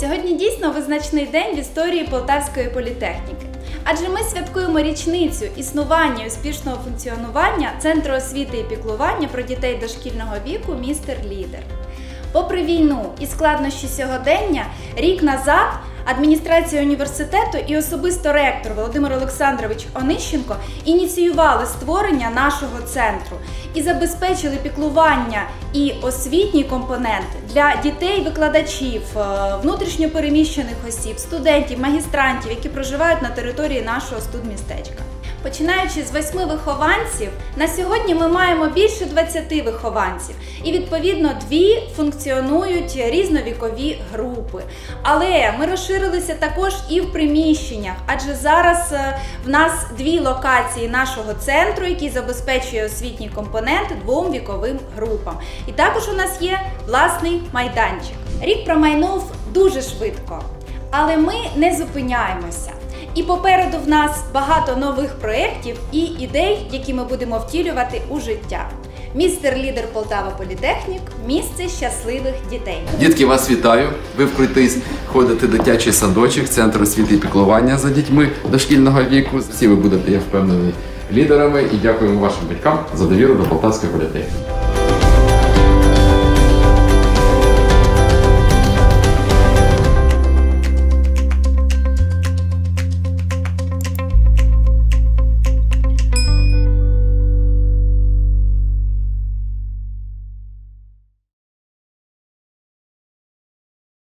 Сьогодні дійсно визначний день в історії Полтавської політехніки. Адже ми святкуємо річницю існування і успішного функціонування Центру освіти і піклування про дітей дошкільного віку «Містер Лідер». Попри війну і складнощі сьогодення, рік назад адміністрація університету і особисто ректор Володимир Олександрович Онищенко ініціювали створення нашого центру і забезпечили піклування і освітній компонент для дітей, викладачів, внутрішньо переміщених осіб, студентів, магістрантів, які проживають на території нашого студмістечка. Починаючи з 8 вихованців, на сьогодні ми маємо більше 20 вихованців і, відповідно, 2 функціонують різновікові групи. Але ми розширилися також і в приміщеннях, адже зараз в нас 2 локації нашого центру, який забезпечує освітній компонент 2 віковим групам. І також у нас є власний майданчик. Рік промайнув дуже швидко, але ми не зупиняємося. І попереду в нас багато нових проєктів і ідей, які ми будемо втілювати у життя. Містер Лідер Полтава Політехнік – місце щасливих дітей. Дітки, вас вітаю! Ви вкритись ходите в дитячий садочок, Центр освіти і піклування за дітьми дошкільного віку. Всі ви будете, я впевнений, лідерами і дякуємо вашим батькам за довіру до Полтавської політехніки.